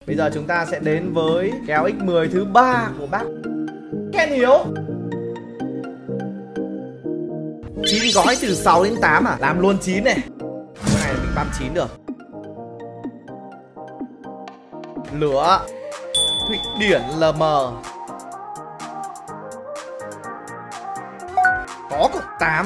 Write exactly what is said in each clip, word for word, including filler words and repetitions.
Bây giờ chúng ta sẽ đến với kèo nhân mười thứ ba của bác Ken Hiếu. chín gói từ sáu đến tám à? Làm luôn chín này. Cái này mình băm chín được. Lửa Thụy Điển lờ mờ. Có cộng tám.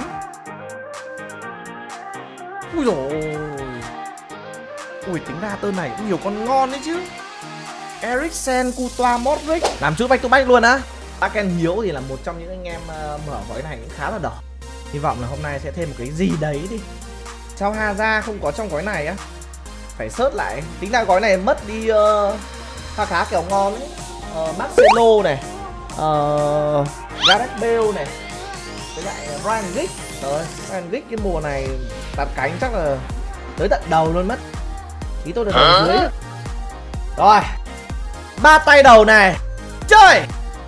Ui dồi ôi. Ui tính ra tơn này cũng nhiều con ngon đấy chứ. Eriksen, Courtois, Modric. Làm chút back to back luôn á. Bác Ken Hiếu thì là một trong những anh em uh, mở gói này cũng khá là đỏ. Hy vọng là hôm nay sẽ thêm một cái gì đấy đi. Sao Hazard không có trong gói này á? Phải search lại. Tính ra gói này mất đi uh, khá khá kèo ngon ấy. uh, Marcelo này, uh, Gareth Bale này, với lại Ryan Giggs. Rồi, Ryan Giggs cái mùa này đặt cánh chắc là tới tận đầu luôn mất. Ý tôi được ở dưới. Rồi, ba tay đầu này. Chơi.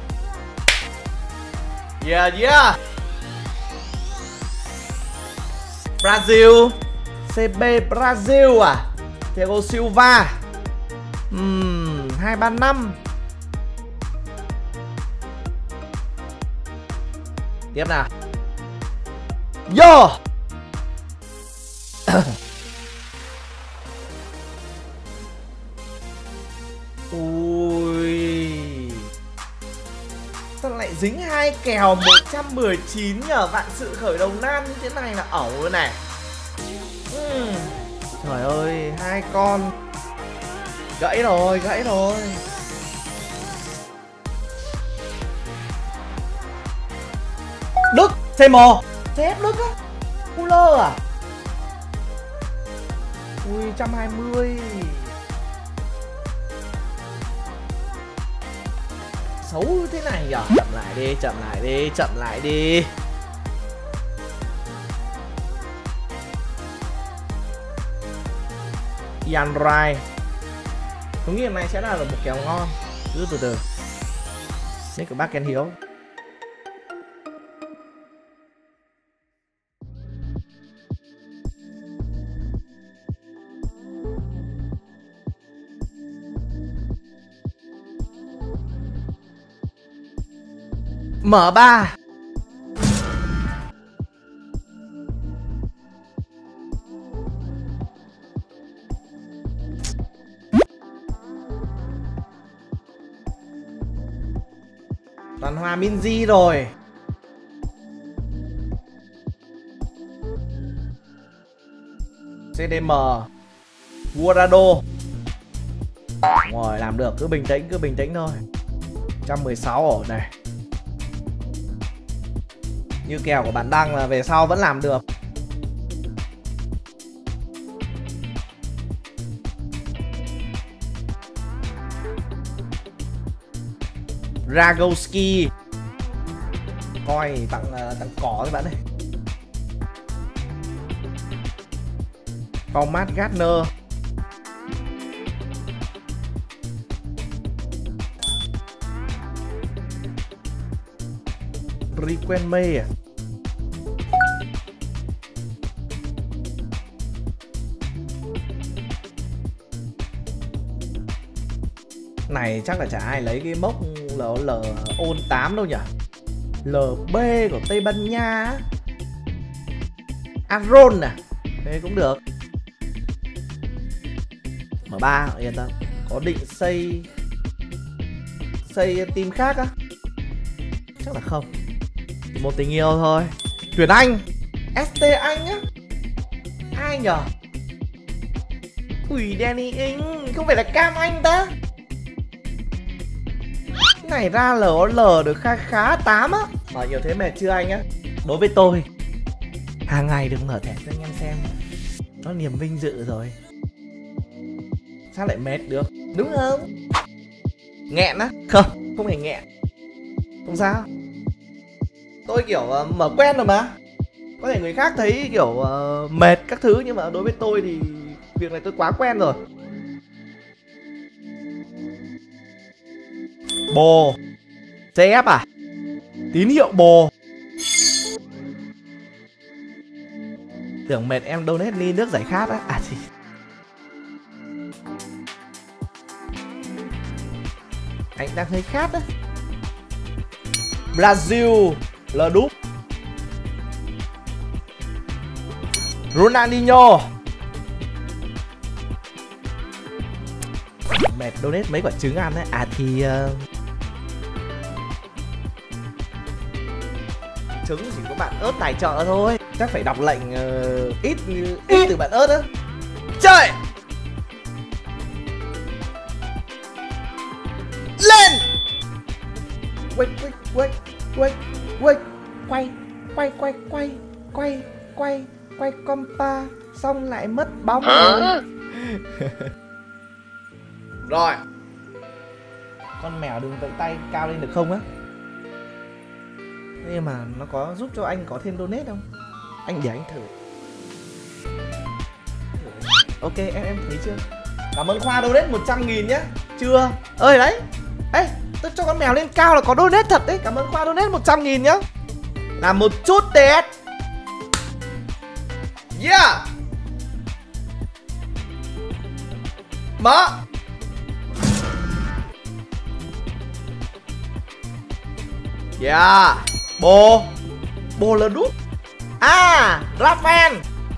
Yeah yeah. Brazil, xê bê Brazil à? Thiago Silva. Ừm, hai ba năm. Tiếp nào. Yo. Ui. Sao lại dính hai kèo một trăm mười chín nhờ? Vạn sự khởi đầu nan như thế này là ẩu rồi này. uhm. Trời ơi, hai con gãy rồi, gãy rồi. Đức, xê một. xê ép Đức á. Fuller à? Ui, một trăm hai mươi. Xấu thế này nhở? Chậm lại đi, chậm lại đi, chậm lại đi. Ian Wright. Tôi nghĩ hôm nay sẽ là một kèo ngon. Cứ từ từ. Nick của bác Ken Hiếu. Mở ba. Toàn Hòa Minzy rồi. xê đê em, Guardado. Rồi, làm được, cứ bình tĩnh, cứ bình tĩnh thôi. một trăm mười sáu ổn này. Như kèo của bạn Đăng là về sau vẫn làm được. Ragowski. Coi tặng tặng cỏ các bạn ơi. Thomas Gardner. Riquelme à? Này chắc là chả ai lấy cái mốc L L ôn tám đâu nhỉ? lờ bê của Tây Ban Nha. Aron à? Thế cũng được. em ba yên tâm. Có định xây xây team khác á? Chắc là không. Chỉ một tình yêu thôi. Tuyển Anh. ét tê Anh á? Ai nhờ? Ui, Danny Ings. Không phải là Cam Anh ta? Cái này ra lờ lờ được khá khá tám á. Mở nhiều thế mệt chưa anh á? Đối với tôi, hàng ngày đừng mở thẻ cho anh em xem. Nó niềm vinh dự rồi. Sao lại mệt được? Đúng không? Nghẹn á? Không, không hề nghẹn. Không sao. Tôi kiểu uh, mở quen rồi mà. Có thể người khác thấy kiểu uh, mệt các thứ, nhưng mà đối với tôi thì việc này tôi quá quen rồi. Bồ. xê ép à? Tín hiệu bồ. Tưởng mệt em donate ly nước giải khát á. À thì Anh đang hơi khát đấy. Brazil là đúp. Ronaldinho. Mệt donate mấy quả trứng ăn đấy. À thì uh... trứng chỉ có bạn ớt tài trợ thôi. Chắc phải đọc lệnh uh, ít ít từ bạn ớt á. Chơi. Lên. Quay quay quay quay quay quay quay quay quay quay quay quay compa xong lại mất bóng rồi. Rồi. Con mèo đừng vẫy tay cao lên được không á? Nhưng mà nó có giúp cho anh có thêm donate không? Anh để anh thử. Ok em em thấy chưa? Cảm ơn Khoa donate một trăm nghìn nhá. Chưa? Ơi đấy. Ê, tôi cho con mèo lên cao là có donate thật đấy. Cảm ơn Khoa donate một trăm nghìn nhá. Làm một chút test. Yeah. Mở. Yeah. Bồ. Bồ là đút. À, Rafael.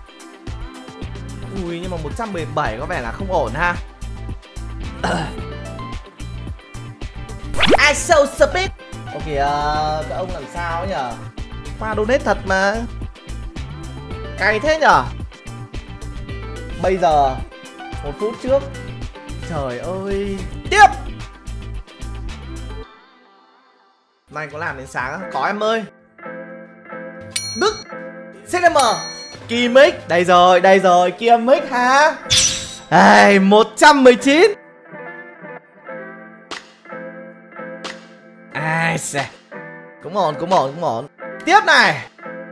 Ui nhưng mà một trăm mười bảy có vẻ là không ổn ha. I so speed. Ok kìa, các ông làm sao nhở? Khoa donate thật mà. Cay thế nhở? Bây giờ một phút trước. Trời ơi. Tiếp. Này có làm đến sáng không? Có em ơi. Đức xê em Kimmich. Đây rồi, đây rồi, Kimmich hả? Ai, một trăm mười chín. Ai xè. Cũng ổn, cũng ổn, cũng ổn. Tiếp này.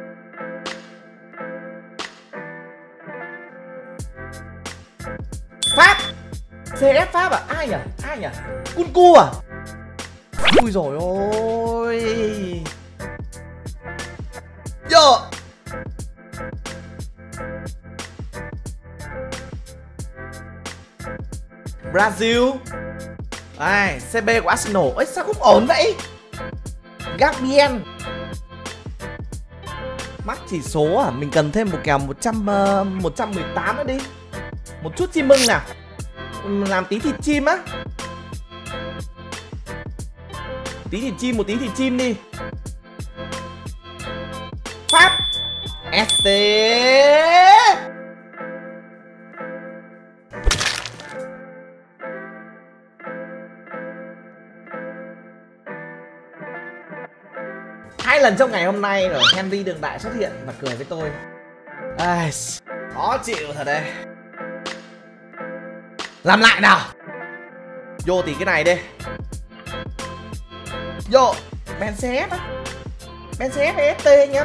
Pháp. xê ép Pháp à? Ai nhỉ? Ai nhỉ? Kunku à? Ui dồi ôi. Yo. Brazil. Ai, xê bê của Arsenal. Ấy sao không ổn vậy? Gabriel. Mắc chỉ số à? Mình cần thêm một kèo một trăm, uh, một trăm mười tám nữa đi. Một chút chim mưng nào. Làm tí thịt chim á. Tí thịt chim, một tí thịt chim đi. Pháp. ét tê. Hai lần trong ngày hôm nay rồi Henry Đường Đại xuất hiện và cười với tôi. Ai, khó chịu thật đây. Làm lại nào. Vô tí cái này đi. Vô. Ben xê ép á. Ben xê ép hay ét tê anh em?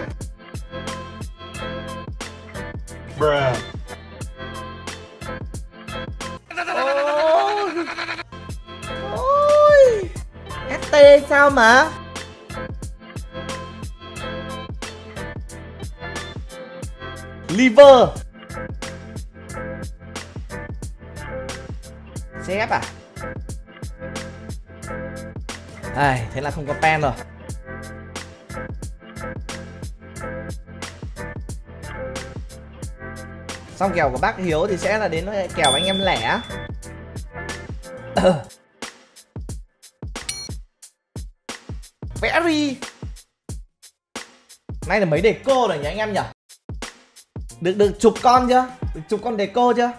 Bruh. Ôi. Ôi. ét tê sao mà? Liver. xê ép à? Ai, thế là không có pen rồi. Xong kèo của bác Hiếu thì sẽ là đến kèo anh em lẻ. Very. Nay là mấy deco rồi nhỉ anh em nhỉ? Được được chục con chưa? Được chục con deco chưa?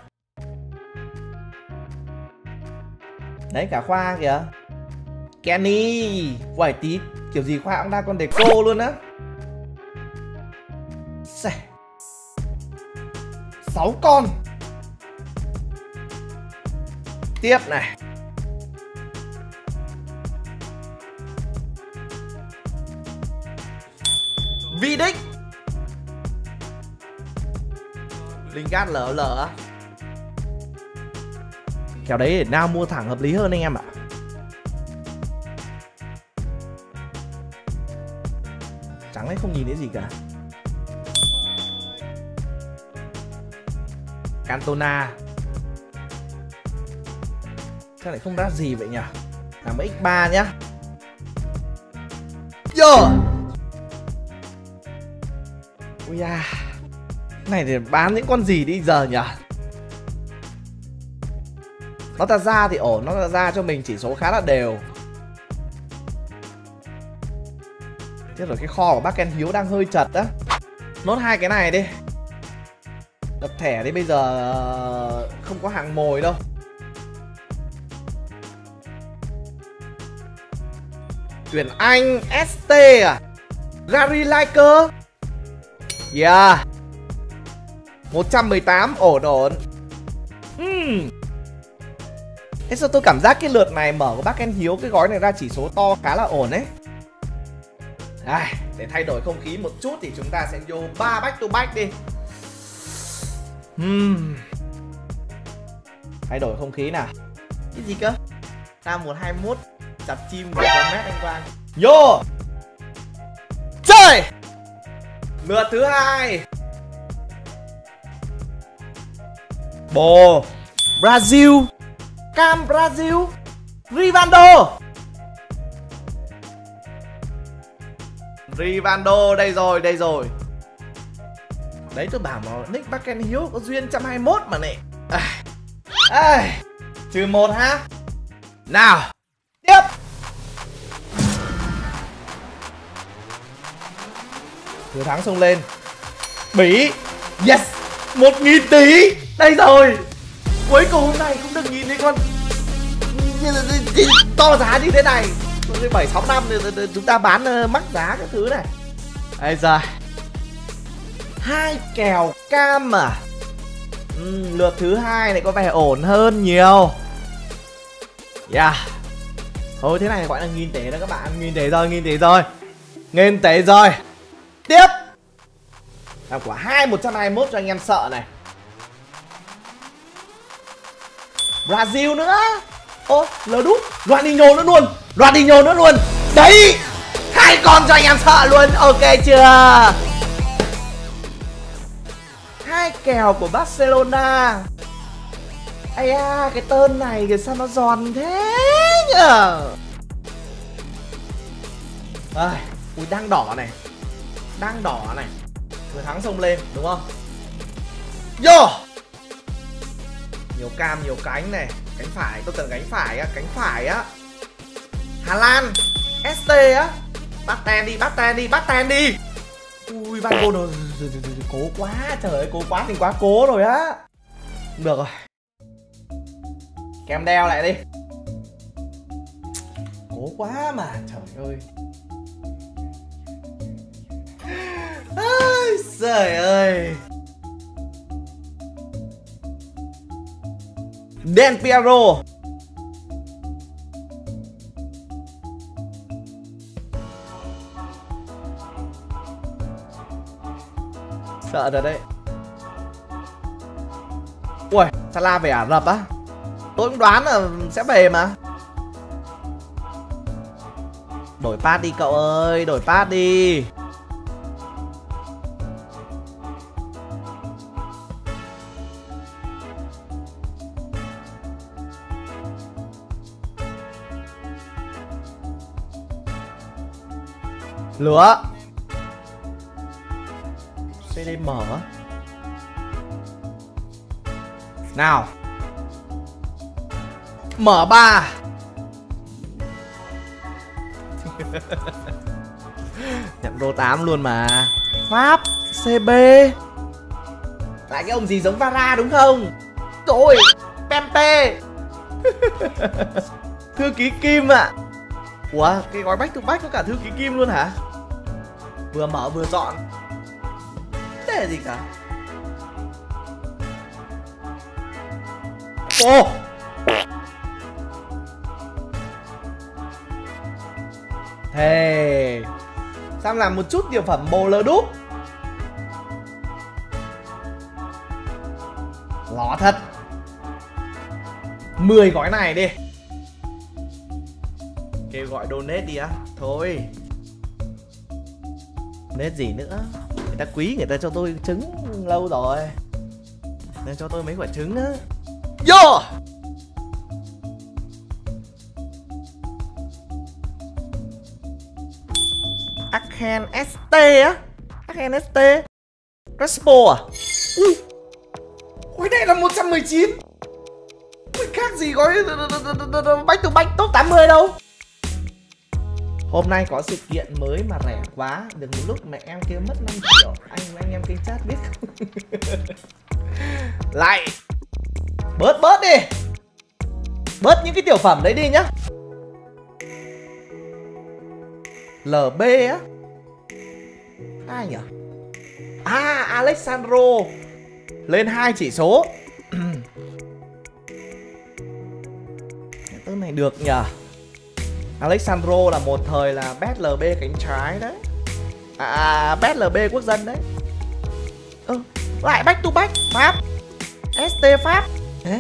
Đấy cả Khoa kìa. Kenny. Uầy tí kiểu gì Khoa cũng ra con deco luôn á. Sáu con. Tiếp này. Vidic. Lingard lở lở. Kèo đấy để nào mua thẳng hợp lý hơn anh em ạ. Trắng đấy không nhìn thấy gì cả. Cantona. Sao lại không ra gì vậy nhỉ? Làm x ba nhá. Yo. Ui da. Này thì bán những con gì đi giờ nhỉ? Nó ta ra thì ổn, nó ta ra cho mình chỉ số khá là đều. Chết rồi, cái kho của bác Ken Hiếu đang hơi chật á. Nốt hai cái này đi. Đập thẻ đi, bây giờ không có hàng mồi đâu. Tuyển Anh ét tê à? Gary Liker. Yeah. một trăm mười tám, ổn ổn. Hmm. Thế sao tôi cảm giác cái lượt này mở của bác Ken Hiếu, cái gói này ra chỉ số to khá là ổn đấy. À, để thay đổi không khí một chút thì chúng ta sẽ vô ba back to back đi. Hmm. Thay đổi không khí nào. Cái gì cơ? Nam một hai mốt chặt chim của con mét anh Quang. Vô. Chơi. Lượt thứ hai. Bồ. Brazil. Cam Brazil. Rivaldo. Rivaldo đây rồi, đây rồi. Đấy tôi bảo mà nick bác Ken Hiếu có duyên một trăm hai mươi mốt mà nè. À. À. Trừ một ha. Nào. Tiếp. Thừa thắng xông lên. Bỉ. Yes. Một nghìn tỷ. Đây rồi. Cuối cùng hôm nay cũng được nhìn thấy con to giá như thế này. bảy sáu năm thì chúng ta bán mắc giá các thứ này. Đây rồi. Hai kèo cam à? Ừ, lượt thứ hai này có vẻ ổn hơn nhiều. Yeah. Thôi thế này gọi là nghìn tỷ đó các bạn. Nghìn tỷ rồi, nghìn tỷ rồi. Nghìn tỷ rồi. Tiếp. Làm quả hai một trăm hai mươi mốt cho anh em sợ này. Brazil nữa. Ô, lờ đúp. Ronaldinho nữa luôn. Ronaldinho nữa luôn. Đấy. Hai con cho anh em sợ luôn. Ok chưa? Hai kèo của Barcelona. Ây da, cái tên này kìa sao nó giòn thế nhờ. À, ui đang đỏ này. Đang đỏ này. Vừa thắng xông lên đúng không? Vô. Nhiều cam, nhiều cánh này. Cánh phải, tôi cần cánh phải á. Cánh phải á. Hà Lan ét tê á. Bắt ten đi, bắt ten đi, bắt ten đi. Ui Van Gogh rồi. Cố quá, trời ơi, cố quá thì quá cố rồi á. Không được rồi. Kem đeo lại đi. Cố quá mà, trời ơi. Ôi, trời ơi. Del Piero. Sợ rồi đấy. Ui, Salah về Ả Rập á? Tôi cũng đoán là sẽ về mà. Đổi pass đi cậu ơi, đổi pass đi. Lửa. xê đê em á. Nào. Mở ba. Nhận rô tám luôn mà. Pháp. xê bê. Lại cái ông gì giống Vara đúng không? Trời. Pempe. Thư ký Kim ạ. À. Ủa, cái gói back to back có cả thư ký Kim luôn hả? Vừa mở vừa dọn. Để gì cả. Ồ. Thề. Sao làm một chút điều phẩm bồ lơ đúp. Ló thật. mười gói này đi. Kêu gọi donate đi á. Thôi. Donate gì nữa. Người ta quý, người ta cho tôi trứng lâu rồi. Nên cho tôi mấy quả trứng á. Vô. Arken ét tê á. Arken ét tê. Crespo à? Ui. Ui đây là một trăm mười chín. Ui khác gì gói back to back top tám mươi đâu. Hôm nay có sự kiện mới mà rẻ quá. Đừng một lúc mẹ em kêu mất năm triệu. Anh anh em kênh chat biết không? Lại bớt bớt đi. Bớt những cái tiểu phẩm đấy đi nhá. lờ bê á. Ai nhỉ? À Alexandro. Lên hai chỉ số. Tên này được nhỉ. Alexandro là một thời là best lờ bê cánh trái đấy. À best lờ bê quốc dân đấy. Ừ, lại back to back Pháp. ét tê Pháp. Đấy.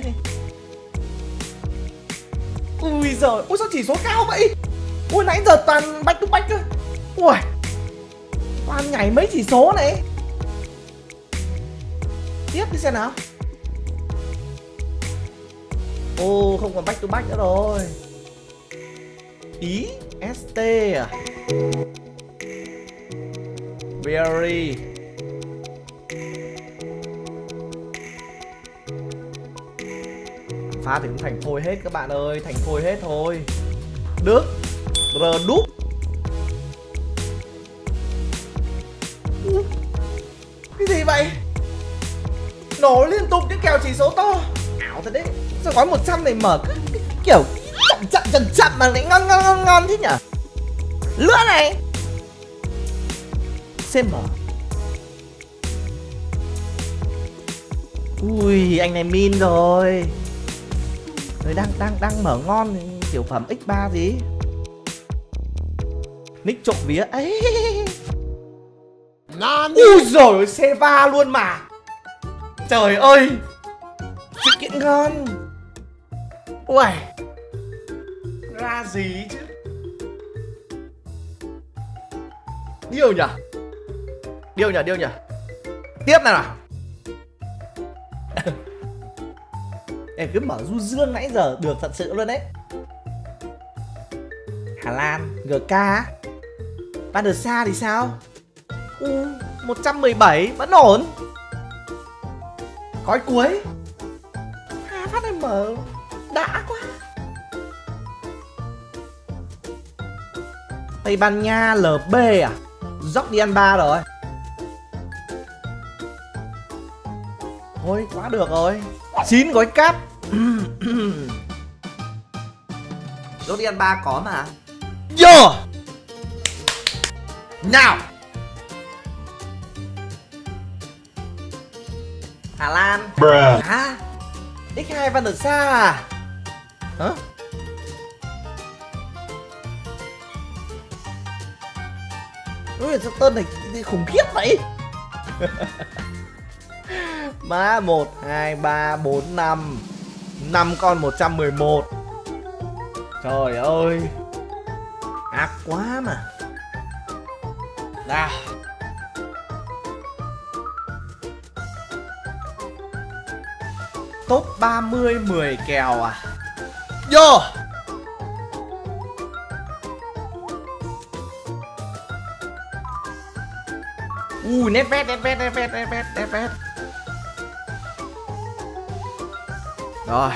Ui giời, ui sao chỉ số cao vậy? Ui nãy giờ toàn back to back thôi. Ui toàn nhảy mấy chỉ số này. Tiếp đi xem nào. Ô không còn back to back nữa rồi. Ý ét tê à. Very. Pha thì cũng thành phôi hết các bạn ơi. Thành phôi hết thôi. Đức R đúp. Cái gì vậy? Nổ liên tục những kèo chỉ số to. Ảo thật đấy. Sao gói một trăm này mở cứ, cứ kiểu chậm chậm chậm chậm mà lại ngon ngon ngon ngon thế nhở? Lửa này. xê em. Ui anh này min rồi. Rồi đang đang đang mở ngon tiểu phẩm ích ba gì? Nick trộm vía ấy. Ui giời Seva luôn mà. Trời ơi. Sự kiện ngon. Ui. Ra gì chứ? Điêu nhỉ? Điêu nhỉ, điêu nhỉ? Tiếp nào nào. Em cứ mở du dương nãy giờ được thật sự luôn đấy. Hà Lan, giê ca. Van der Sa thì sao? U, một trăm mười bảy vẫn ổn. Gói cuối. Hà phát em mở đã quá. Tây Ban Nha lờ bê à? Dốc đi ăn ba rồi. Thôi quá được rồi. chín gói cáp. Dốc đi ăn ba có mà. Vô. Nào. Hà Lan. À, ích hai Van der Sa à? Hả? Ui sao tên này khủng khiếp vậy? Má một, hai, ba, bốn, năm. năm con một trăm mười một. Trời ơi. Ác quá mà. Nào. Top ba mươi mười kèo à? Vô. Ui nét vét nét vét nét vét nét vét nét vét. Rồi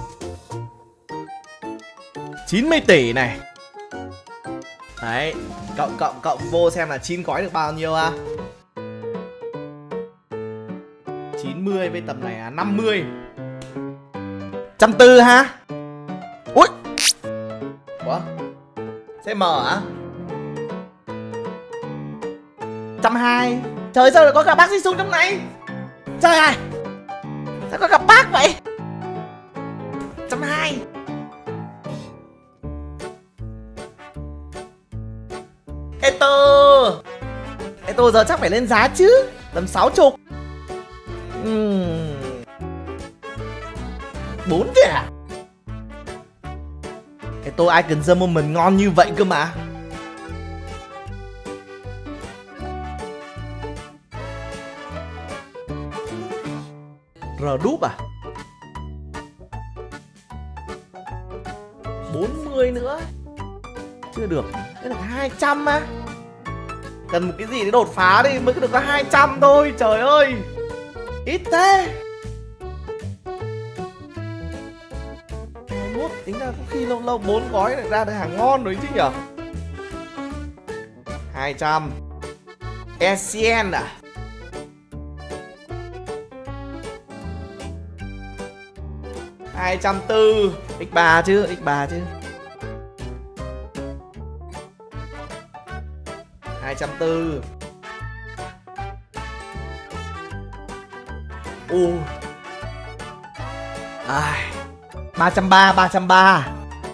chín mươi tỷ này. Đấy. Cộng cộng cộng vô xem là chín gói được bao nhiêu à? chín mươi với tầm này là năm mươi. Trăm tư ha. Ui. Ủa? xê em hả? Trăm hai. Trời sao lại có cả bác Jisung trong này? Trời ơi. Sao có cả bác vậy? Trăm hai. Eto. Eto giờ chắc phải lên giá chứ. Tầm sáu chục. uhm. Bốn chứ à? Eto Icon The Moment ngon như vậy cơ mà. R đúp à? bốn mươi nữa. Chưa được. Cái được hai trăm á. Cần một cái gì để đột phá đi, mới được có hai trăm thôi, trời ơi. Ít thế. hai mươi mốt, tính ra có khi lâu lâu bốn gói lại ra được hàng ngon rồi chứ nhở. hai trăm. e xê en à? hai trăm tư. ích ba chứ, ích ba chứ. hai trăm tư. U. Ai. ba trăm ba, ba trăm ba.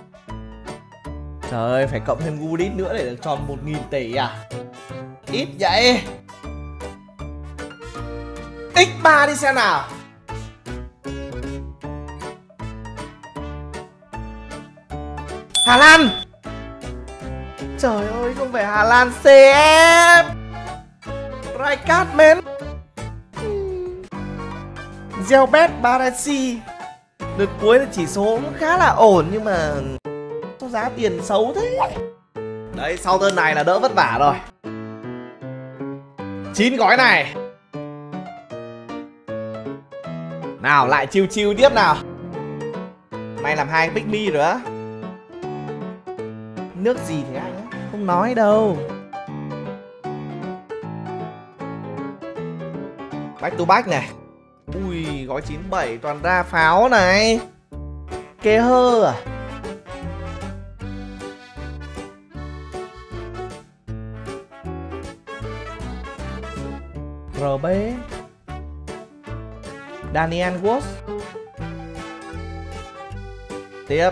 Trời ơi, phải cộng thêm Goodit nữa để được tròn một nghìn tỷ à? Ít vậy. ích ba đi xem nào. Hà Lan. Trời ơi, không phải Hà Lan, xê ép. Rijkaard men. Gelbert Baresi. Đợt cuối là chỉ số cũng khá là ổn, nhưng mà có giá tiền xấu thế. Đấy, sau turn này là đỡ vất vả rồi. chín gói này. Nào, lại chiêu chiêu tiếp nào. May làm hai pick me rồi á. Nước gì thì anh á, không nói đâu. Back to back này. Ui, gói chín bảy toàn ra pháo này. Kê hơ à? rờ bê. Daniel Wood. Tiếp.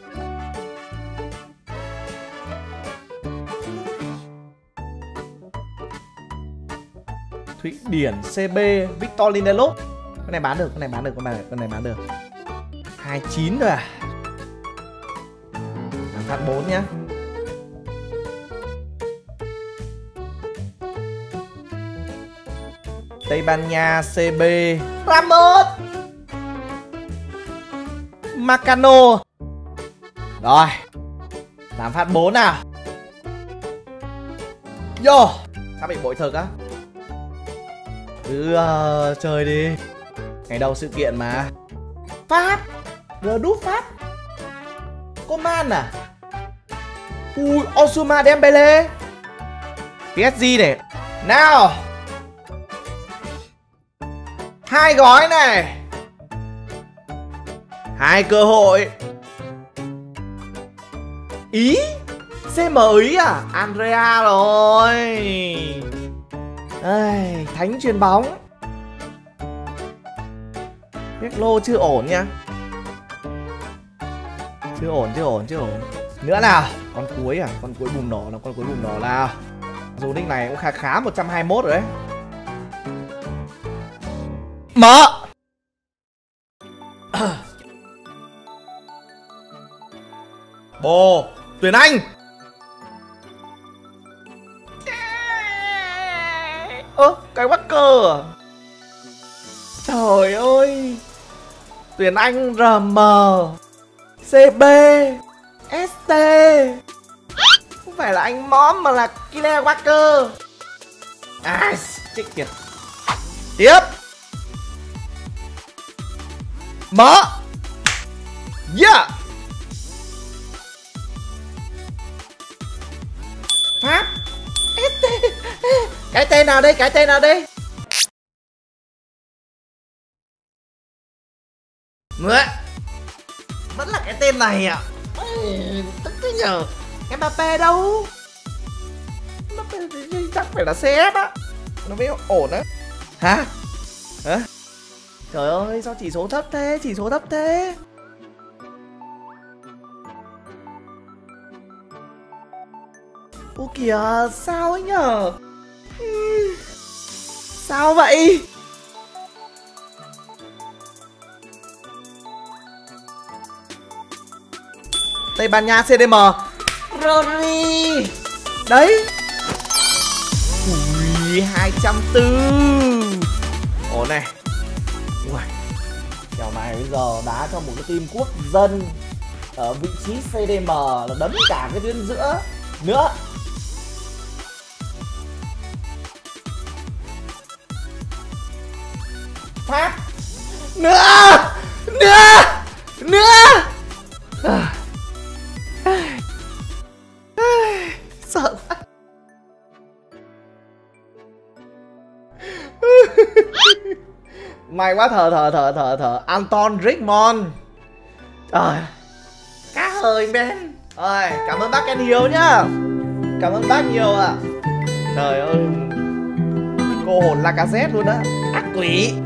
Thụy Điển xê bê Victor Lindelof. Cái này bán được, cái này bán được, con này, con này bán được. hai mươi chín rồi à? Làm phát bốn nhá. Tây Ban Nha xê bê Ramos. Macano. Rồi. Làm phát bốn nào. Vô. Sao bị bội thực á? Cứ uh, chơi đi. Ngày đầu sự kiện mà. Pháp. Vừa đúp Pháp. Coman à? Ui, Ousmane Dembele. pê ét giê này. Nào. Hai gói này. Hai cơ hội. Ý. xê em Ý à? Andrea rồi. Ây, thánh chuyền bóng. Cái lô chưa ổn nha. Chưa ổn, chưa ổn, chưa ổn. Nữa nào. Con cuối à? Con cuối bùng nổ là con cuối bùng nổ nào. Dù nick này cũng khá khá một trăm hai mươi mốt rồi đấy. Mở. Bồ. Tuyển Anh. Ơ, cái Walker à? Trời ơi. Tuyển Anh rờ em, xê bê, ét tê. Không phải là anh móm mà là Kyle Walker. À, chết kìa. Tiếp. Mở. Yeah. Pháp. ét tê. Cái tên nào đây? Cái tên nào đây? Nữa. Vẫn là cái tên này ạ. À. Tức thế nhờ. Mbappé đâu? Mbappé chắc phải là xê ép á. Nó mới ổn á. Hả? Hả? Trời ơi, sao chỉ số thấp thế? Chỉ số thấp thế? Ô kìa, sao ấy nhở? Sao vậy? Tây Ban Nha xê đê em. Rory. Đấy. Ui, hai trăm tư. Ổn này. Ui. Kèo này bây giờ đá cho một cái team quốc dân ở vị trí xê đê em là đấm cả cái tuyến giữa nữa. Phát. Nữa. Nữa. Nữa. À. Sợ quá. May quá, thở thở thở thở thở Anton Rickmond. Trời, cá hơi men. Rồi, cảm ơn bác Ken Hiếu nhá. Cảm ơn bác nhiều ạ. À. Trời ơi, cô hồn Lacazette luôn á. Ác quỷ.